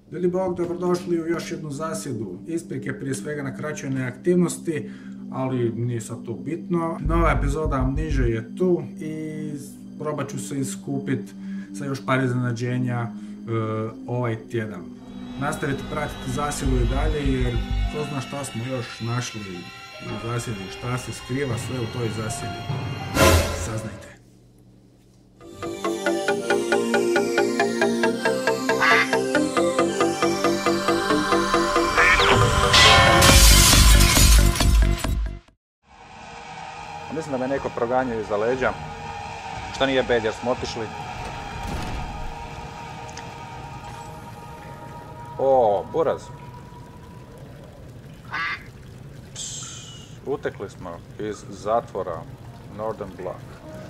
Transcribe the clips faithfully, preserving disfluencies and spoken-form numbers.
Bili bog, dobrodošli u još jednu zasjedu. Isprike prije svega na kraćoj neaktivnosti, ali nije sad to bitno. Nova epizoda Amnesia je tu i probat ću se iskupit sa još par iznenađenja uh, ovaj tjedan. Nastavite pratiti zasjedu i dalje jer ko zna šta smo još našli u zasjedi, šta se skriva sve u toj zasjedi. Saznajte. Mislim da me neko proganjaju iza leđa. Što nije bed jer smo otišli. O, buraz. Pss, utekli smo iz zatvora Northern Block.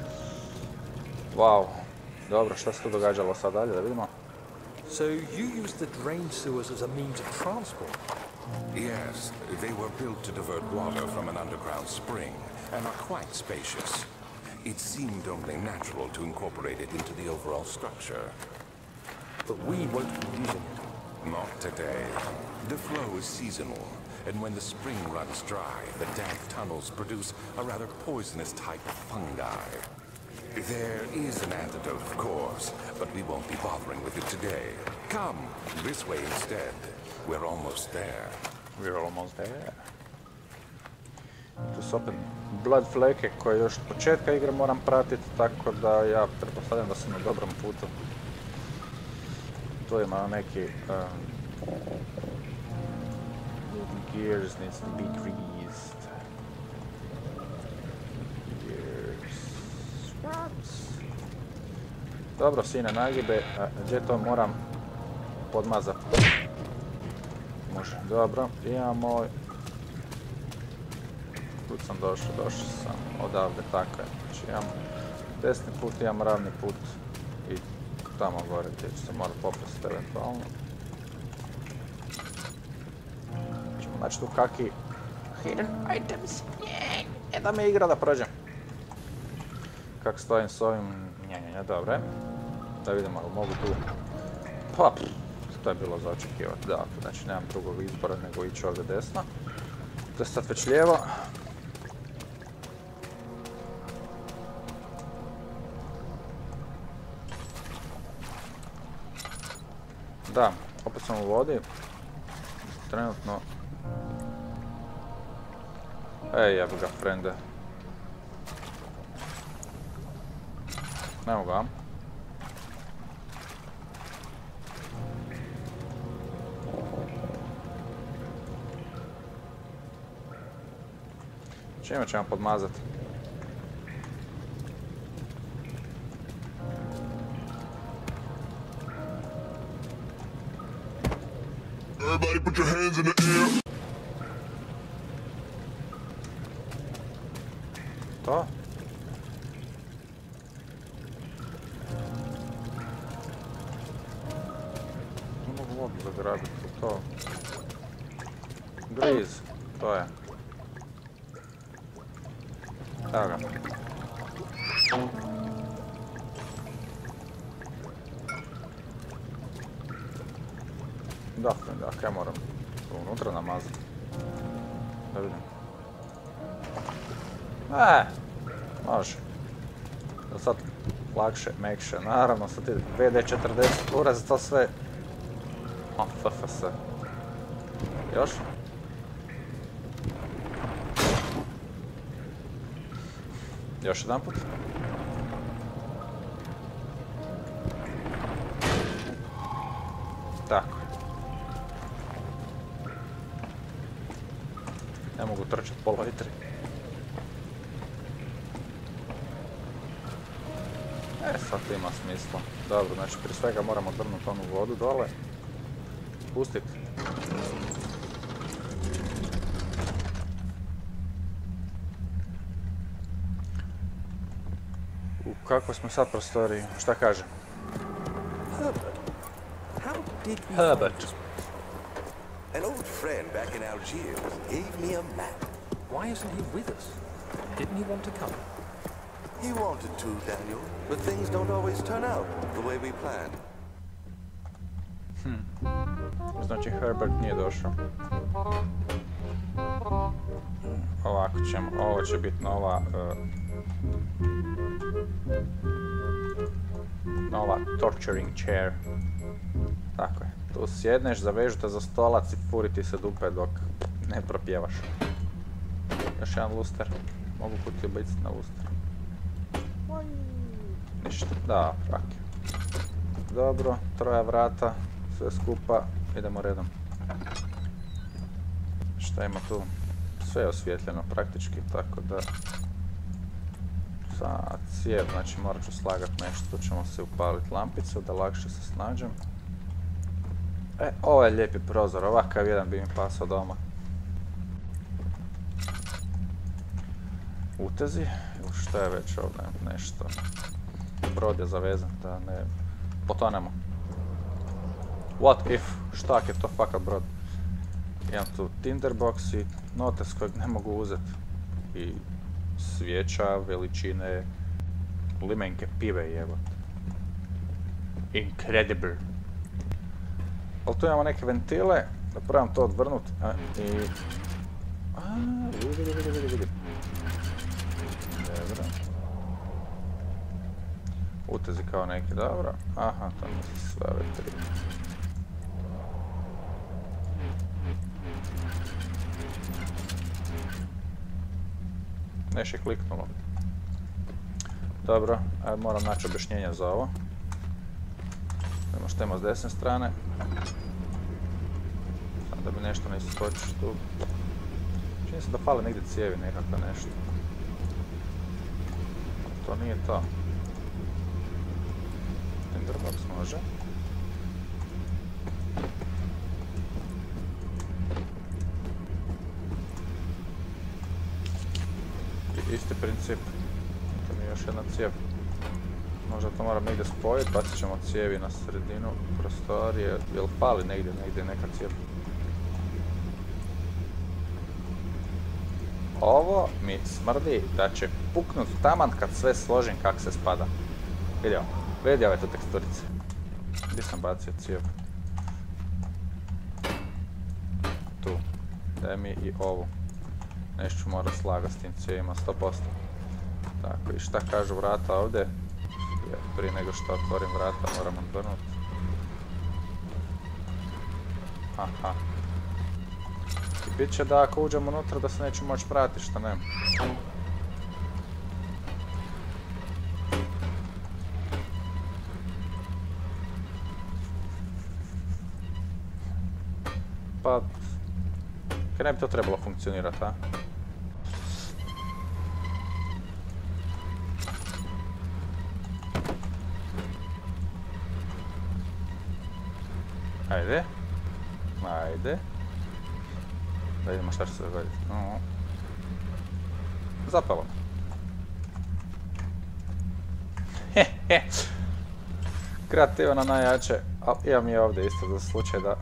Wow. Dobro, šta se tu događalo sad dalje, da vidimo. So you used the drain sewers as a means of transport? Yes, they were built to divert water from an underground spring and are quite spacious. It seemed only natural to incorporate it into the overall structure. But we won't be using it. Not today. The flow is seasonal, and when the spring runs dry, the damp tunnels produce a rather poisonous type of fungi. There is an antidote, of course, but we won't be bothering with it today. Come, this way instead. We're almost there. We're almost there. Tu su opet blood fleke koje još od početka igre moram pratiti, tako da ja pretpostavljam da sam na dobrom putu. Tu ima neki um, gears needs to be greased. Gears. Dobro, sine nagibe, gdje to moram podmazati? Može, dobro, imamo... Kud sam došao, došao sam odavde, tako je. Znači imam desni put, imam ravni put i tamo gore gdje ću se morat popustiti eventualno. Ćemo naći tu kaki hidden items. Ne da me igra da prođem. Kako stojim s ovim, nje, nje, nje, dobro. Da vidimo, ali mogu tu... Pa, to je bilo za očekivati, da, znači nemam drugog izbora nego ići ovdje desno. To je sad već lijevo. Da, opet sam u vodi. Trenutno... Ej, jebi ga, frende. Nemo ga. Čime ćemo podmazati? Everybody put your hands in the air. To? Ne mogu vodu zagrabiti, to. Grease, to je. Evo ga. Da, da, kaj moram unutra namazati. Da vidim. E, može. Da sad lakše, mekše, naravno sad ti V D četrdeset urazi to sve. O, F F S. Još? Još jedan put. Tako. Ne mogu trčati pola litri. E, sad to ima smisla. Dobro, znači prije svega moramo drnuti onu vodu dole. Pustit. U kakvoj smo sad prostoriji? Šta kaže? Herbert, how did we Herbert. find this? An old friend back in Algiers gave me a map. Why isn't he with us? Didn't he want to come? He wanted to, Daniel, but things don't always turn out the way we planned. Hmm. Znači Herbert nije došao. Ovako ćemo, ovo će biti nova... Uh, nova torturing chair. Tako je. Tu sjedneš, zavežu te za stolac i furi ti se dupe dok ne propjevaš. Još jedan luster. Mogu kutiju baciti na luster. Ništa. Da, fraki. Dobro, troja vrata, sve skupa, idemo redom. Šta ima tu? Sve je osvjetljeno praktički, tako da... Sad, cijev, znači morat ću slagat nešto, tu ćemo se upaliti lampicu da lakše se snađem. E, ovo je lijepi prozor, ovakav jedan bi mi pasao doma. Utezi, ili šta je već ovdje nešto. Brod je zavezan da ne potonemo. What if, štak je to fakat brod. Imam tu tinderbox i notes kojeg ne mogu uzeti. I svijeća, veličine, limenke pive jebote. Incredible. Ali tu imamo neke ventile, da probam to odvrnut, a, i... Aaaa, vidi, vidi, vidi, vidi, vidi. Dobro. Utezi kao neki, dobro. Aha, to mi se sve ove tri. Neš je kliknulo. Dobro, ajde moram naći objašnjenje za ovo. Vidimo što ima s desne strane. Sad da mi nešto ne iskočiš tu. Čini se da fali negdje cijevi nekakva nešto. To nije to. Tinderbox može. Isti princip. To mi je još jedna cijev. Možda to moram negdje spojiti, bacit ćemo cijevi na sredinu prostorije. Jel fali negdje, negdje neka cijev? Ovo mi smrdi da će puknut taman kad sve složim kak se spada. Vidio, vidio ove tu teksturice. Gdje sam bacio cijev? Tu. Daj mi i ovu. Nešto ću morat slagat s tim cijevima, sto posto. Tako, i šta kažu vrata ovdje? Jer prije nego što otvorim vrata moram otvrnuti. Aha. I bit će da ako uđem unutra da se neću moći vratiti, šta ne? Pa... Kaj ne bi to trebalo funkcionirati, a? Ajde. Ajde. Da vidimo šta će se dogoditi. Uh-huh. Zapalo. Hehe. Kreativno najjače. Ali imam i ovdje isto za slučaj da...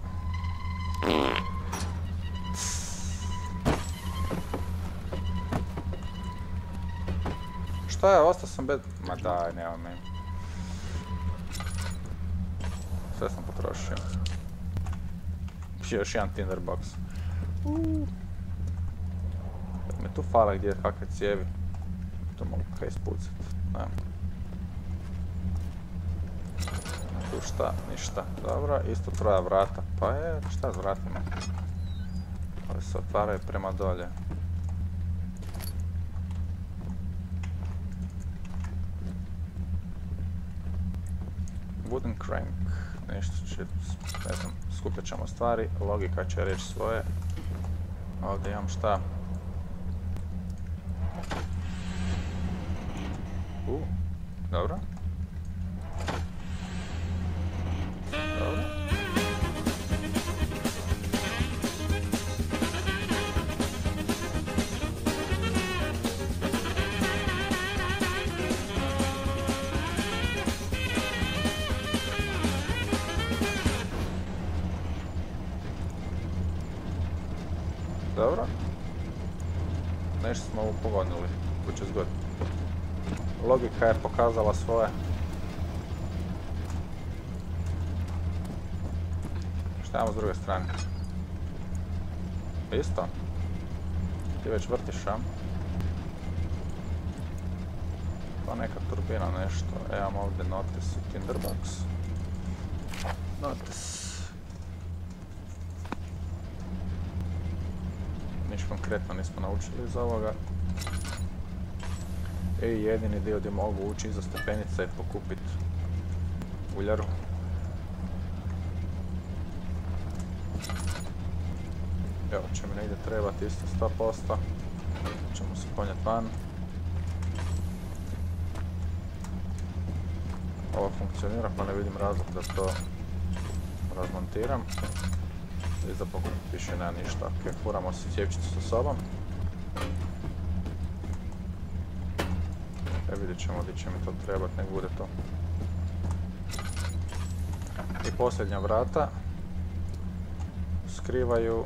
Šta je, ostao sam bez... Ma daj, nema mi. Sve sam potrošio. Još jedan tinderbox. Uh. Me tu fale gdje kakve cijevi. To mogu kaj ispucati. Ne. Tu šta, ništa. Dobro, isto troja vrata. Pa je, šta s vratima? Ove se otvaraju prema dolje. Wooden crank. Nešto će, ne znam, skupit ćemo stvari, logika će reći svoje. Ovdje imam šta? U, dobro. Dobro. Dobro. Nešto smo upogonili, kuće zgod. Logika je pokazala svoje. Šta Tamo s druge strane. Isto? Ti već vrtiš, a? Pa neka turbina, nešto. E, imam ovdje notice i tinderbox. Notice. Niš konkretno nismo naučili iz ovoga. I jedini dio gdje mogu ući iza stepenica i pokupit uljaru. Evo će mi negdje trebati isto sto posto. Ćemo se ponijeti van. Ovo funkcionira pa ne vidim razlog da to razmontiram. Iza pokupit više nema ništa. Ok, furamo si cijepčicu sa sobom. E, vidjet ćemo gdje će mi to trebat, nek bude to. I posljednja vrata skrivaju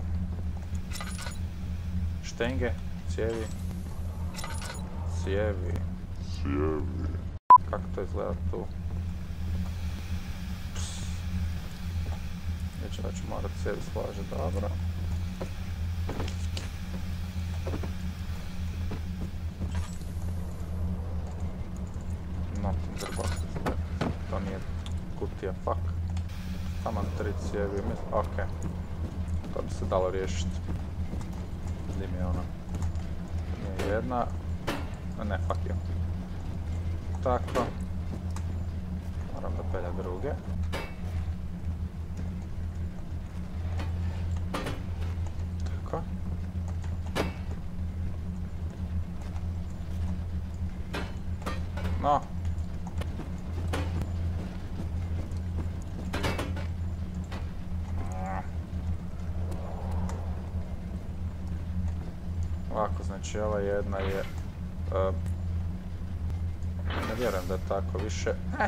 štenge, cijevi, cijevi, cijevi. Kako to izgleda tu? Neće da ću morat cijevi slaže, dobro. No, tinderbox, to nije kutija, fuck. Tamo tri cijevi, ok. To bi se dalo riješiti. Gdje mi je ono? Nije jedna. Ne, fuck you. Tako. Moram da pelja druge. Tako. No. Ovako, znači ova jedna je... Uh, ne vjerujem da je tako više... Eh.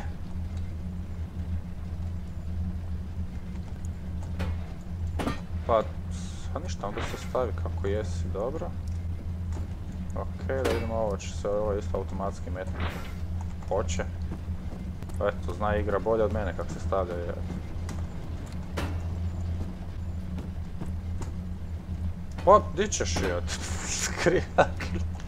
Pa... A ništa, onda se stavi kako jesi, dobro. Ok, da vidimo ovo, će se ovo isto automatski metnuti. Hoće. Eto, zna igra bolje od mene kako se stavlja. Je. Pa, di ćeš je? Skrijak.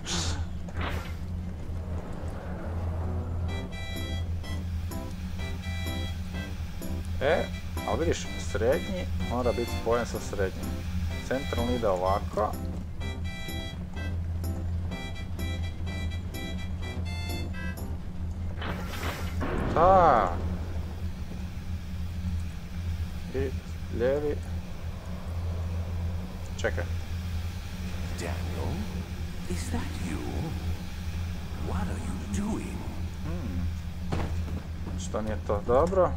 E, ali vidiš, srednji mora biti spojen sa srednjim. Centralni ide ovako. Tak. I lijevi. Čekaj. Daniel, is that you? What are you doing? Hmm. Što nije to dobro?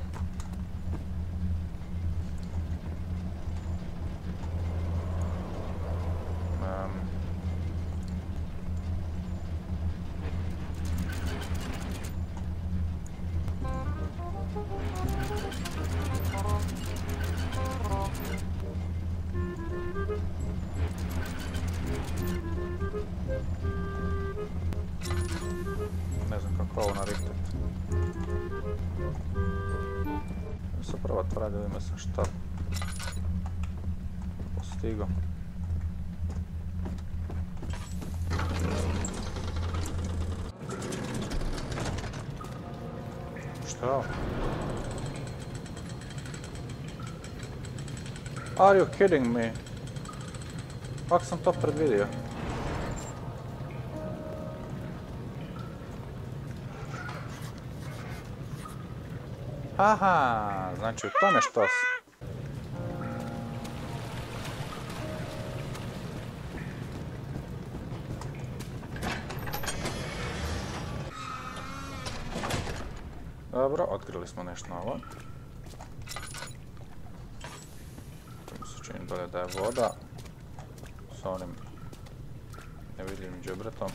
Um. Ne znam kako ovo nariktat. Se prvo otvara da vidimo sam šta postigo. Šta? Are you kidding me? Kako sam to predvidio? Aha, znači u tome što si. Dobro, otkrili smo nešto novo. To mi se čini dolje da je voda. S onim nevidljivim džebretom.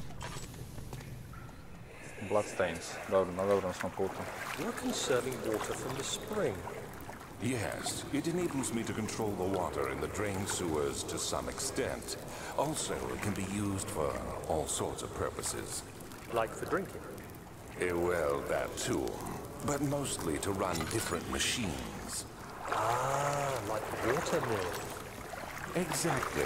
Bloodstains. Dobro, na dobrom smo putu. You're conserving water from the spring. Yes, it enables me to control the water in the drain sewers to some extent. Also, it can be used for all sorts of purposes. Like for drinking. Eh, well, that too. But mostly to run different machines. Ah, like water mill. Exactly.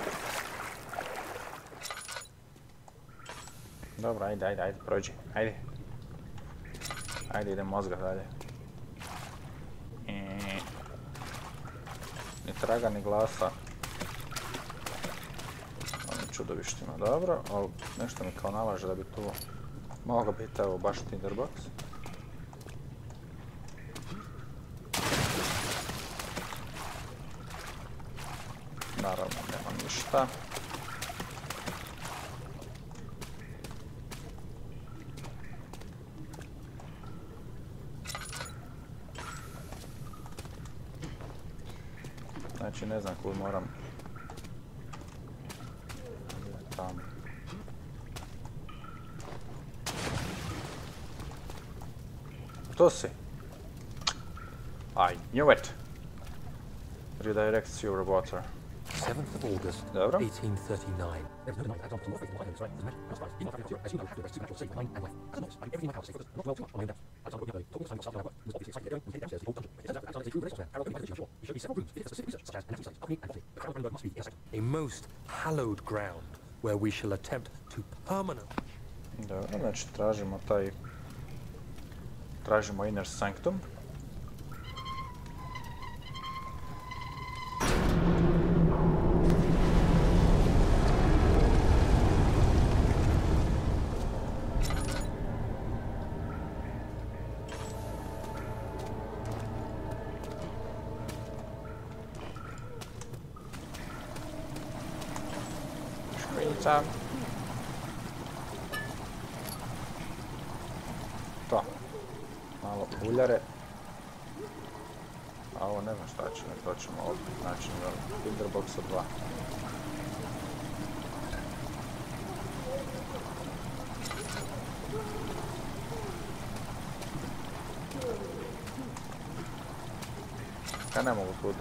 Dobro, ajde, ajde, ajde, prođi, ajde. Ajde, idem mozga dalje. I... Ni traga, ni glasa. Onim čudovištima, dobro, ali nešto mi kao nalaže da bi tu mogao biti, evo, baš tinderbox. Naravno, nema ništa. Znači, ne znam kud moram. Tamo. To si. I knew it. Redirects your water. seventh of August, Dobro. eighteen thirty-nine. There's no denying that example more faithful items, right? As you know, as you know, have to rest supernatural, safe, mind, and life. As a novice, I everything in my house, safe, not well too much on my own depth. Alexander put me talking to myself, he was obviously excited to get going, we headed downstairs to the old dungeon. It turns out that Alexander is a true Renaissance man, Harold Oakley, I'm sure. He showed me several rooms fitted for specific research, such as anatomy studies, alchemy, and botany. The crown of Brandenburg must be the intersect. A most hallowed ground where we shall attempt to permanently. Dobro, znači tražimo taj... Tražimo Inner Sanctum. Škrinjica. To. Malo uljare. A ovo ne znam šta će, to ćemo ovdje naći na Tinderboxa dva. Ja ne mogu tuda.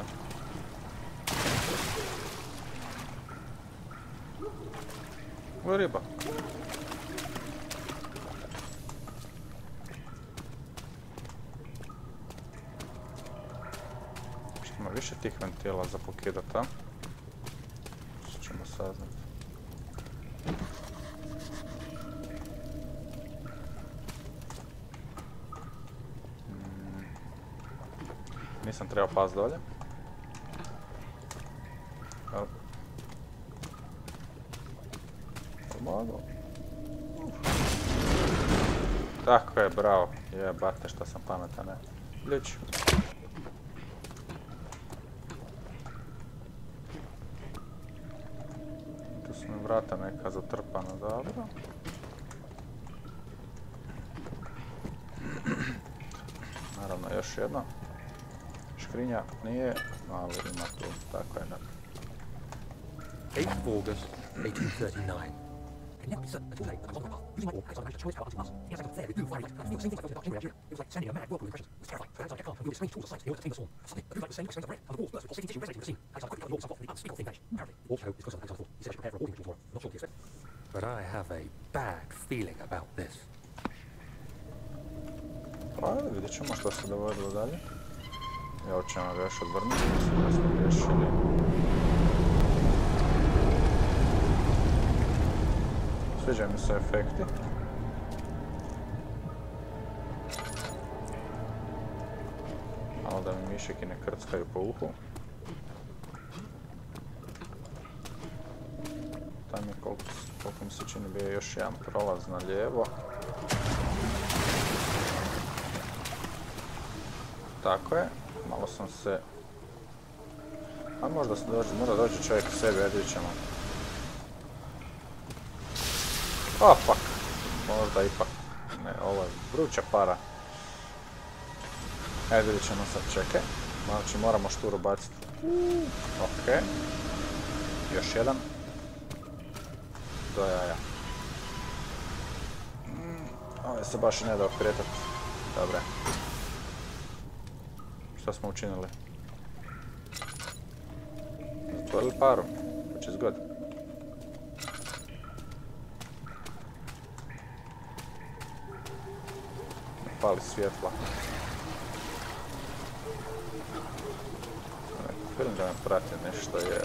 Ovo je riba. Ima više tih ventila za pokidati, a? Što ćemo saznati. Hmm. Nisam trebao pas dolje. Evo. Pomogao. Tako je, bravo. Jebate šta sam pametan, ne. Ljuč. Vrata neka zatrpana, dobro. Naravno, još jedno. Škrinja nije, ali ima tu, tako je. eighth of August, eighteen thirty-nine. Can never be certain until today that I was on my path, using my orb, I managed to choice power to us. Yes, I got there with blue fire light. I could feel the same things I felt in that chamber around here. It was like standing in a mad whirlpool impression. It was terrifying. I had to get calm and wheel strange tools of science in order to tame the storm. Suddenly, the blue light was saying strange of red, and the walls burst with pulsating tissue resonating with the scene. Alexander quickly cut the orb off, and the unspeakable thing vanished. Apparently, the orb showed is closer than Alexander thought. He said I should prepare for a walking ritual tomorrow. Not sure what he expected. But I have a bad feeling about this. Pa, vidjet ćemo što se dogodilo dalje. I ovo ćemo ga još odvrnuti, mislim da smo riješili. Sviđaju mi se efekti. Malo da mi mišiki ne krckaju po uhu. Tam je koliko, koliko mi se čini bio još jedan prolaz na lijevo. Tako je, malo sam se... A možda se dođe, možda dođe čovjek u sebi, ajde vidit ćemo. Opak, možda ipak. Ne, ovo je vruća para. Ajde vidit ćemo sad, čekaj. Znači moramo šturu baciti. Ok. Još jedan. Do jaja. Ovo se baš i ne da okretati. Dobre. Što smo učinili? Zatvorili paru, which is good. Ne pali svjetla. Vidim da me prati nešto, je.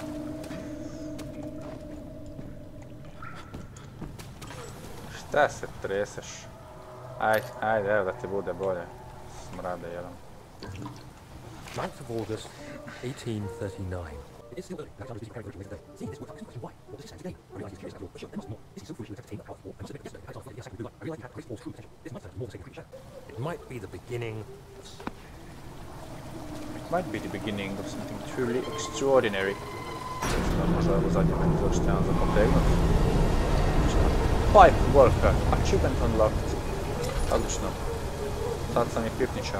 Šta se treseš? Ajde, ajde, evo da ti bude bolje. Smrade jedan. ninth of August, eighteen thirty-nine. It is still early. Alexander is busy preparing the ritual later today. Seeing this, would ask this question why? What does this stand today? I realize he's curious about your sure, there must be more. This is so foolish to attempt to tame that power of war and submit yesterday. Alexander feels the second blue light. I realize he had Great Wall's true potential. This might serve more sacred creature. It might be the beginning. It might be the beginning of something truly extraordinary. Možda je ovo zadnje meni to što imam za potegnuti. Pipe worker. Achievement unlocked. Odlično. Sad sam je pipničar.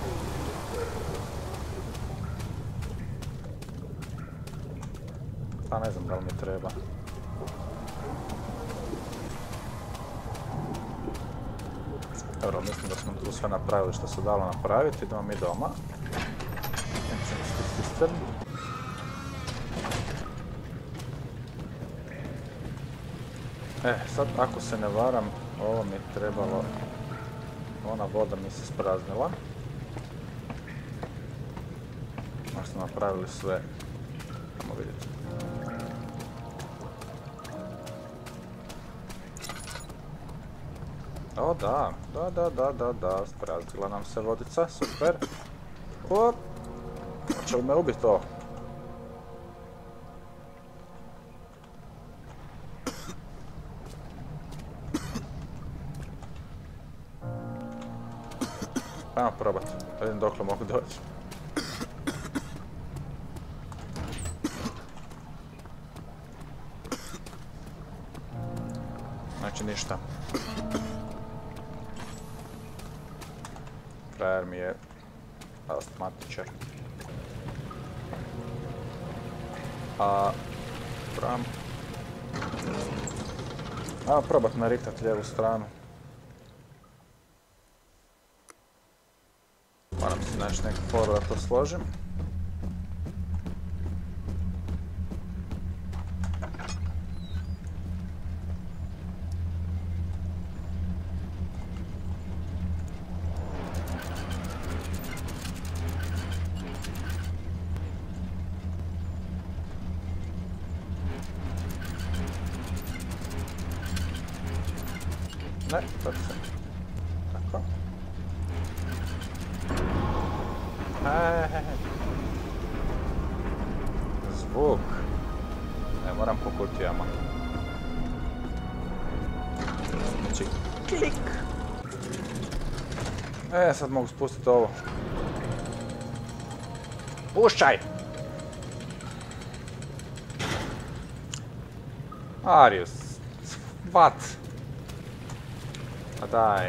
Pa ne znam da li mi treba. Dobro, mislim da smo tu sve napravili što se dalo napraviti. Idemo mi doma. E, sad ako se ne varam, ovo mi je trebalo... Ona voda mi se spraznila. Možda smo napravili sve. Idemo vidjeti. O da, da, da, da, da, da, spraznila nam se vodica, super. Op. Hoće li me ubiti to? Ajmo probati, da vidim dokle mogu doći. Znači ništa. Frajer mi je astmatičar. A... Pram. Ajmo probat naritat lijevu stranu. Moram si naći neku foru da to složim. Ne, to se. Tako. Hehehe. Zvuk. Ne moram po kutijama. Znači, klik. E, sad mogu spustiti ovo. Pušćaj! Arius. What? A daj.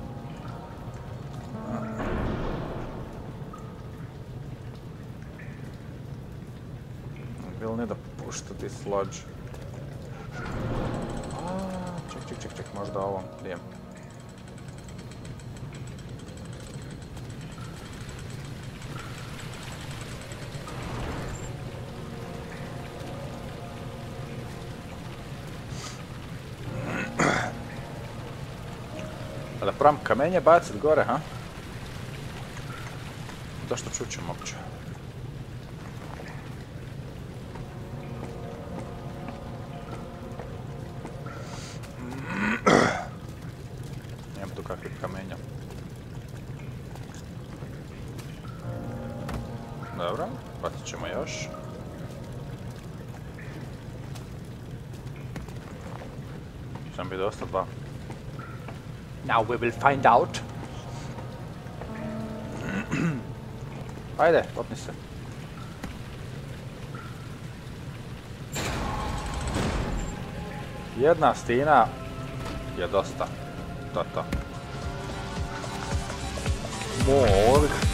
We'll need a push to dislodge. Ček, ček, ček, ček, možda ovom lijem. Da probam kamenje bacit gore, ha? To što čućem uopće. Nemam tu kakvih kamenja. Dobro, bacit ćemo još. Sam bi dosta dva. Now we will find out. Ajde, popni se. Jedna stina je dosta. To to. More.